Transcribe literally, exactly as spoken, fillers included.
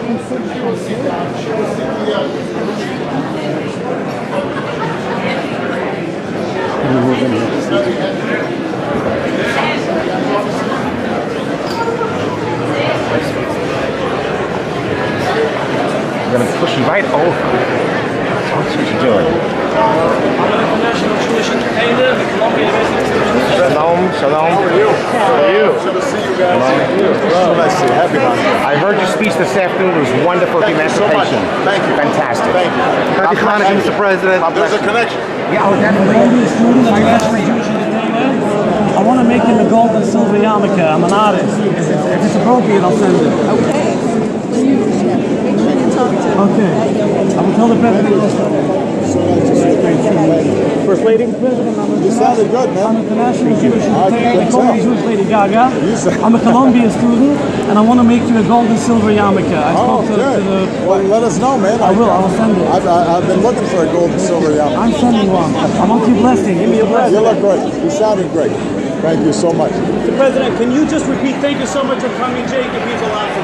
I'm going to push you right over. That's what you're doing. I'm an international Jewish entertainer, the Colombian business. Shalom, shalom. How are you? How are you? Good to see you guys. Hello. Nice to see you. Happy Hanukkah. I heard your speech this afternoon. It was wonderful. Thank you so much. Thank you. Fantastic. Thank you. Happy Hanukkah, Mister President. There's a connection. Yeah, oh, definitely. I want to make him a gold and silver yarmulka. I'm an artist. If it's appropriate, I'll send it. Okay. Make sure you talk to him. Okay. I will tell the president. First lady? You sounded good, man. I'm an international Jewish entertainer. They call me Jewish Lady Gaga. You I'm a Colombian student, and I want to make you a gold and silver yarmulka. I Oh, spoke to, good. to the... Well, let us know, man. I will. I will send it. I've, I've been looking for a gold and silver yarmulke. I'm sending one. I want your blessing. Give me a blessing. You look great. You sounded great. Thank you so much. Mister President, can you just repeat thank you so much for coming, Jake? It means a lot.